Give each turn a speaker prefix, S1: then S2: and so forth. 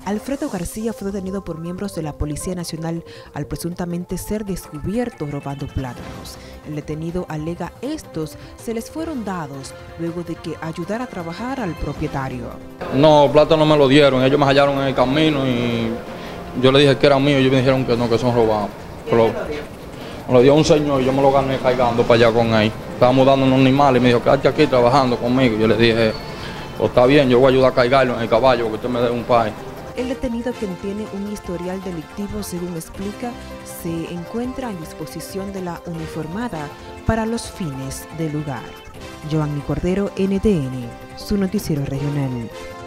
S1: Alfredo García fue detenido por miembros de la Policía Nacional al presuntamente ser descubierto robando plátanos. El detenido alega estos se les fueron dados luego de que ayudara a trabajar al propietario.
S2: No, plátanos me lo dieron, ellos me hallaron en el camino y yo le dije que eran míos y ellos me dijeron que no, que son robados. Me lo dio un señor y yo me lo gané cargando para allá con él. Estábamos dando unos animales y me dijo, quédate aquí trabajando conmigo. Yo le dije, pues está bien, yo voy a ayudar a cargarlo en el caballo porque usted me dé un pay.
S1: El detenido, quien tiene un historial delictivo, según explica, se encuentra en disposición de la uniformada para los fines del lugar. Joanny Cordero, NTN, su noticiero regional.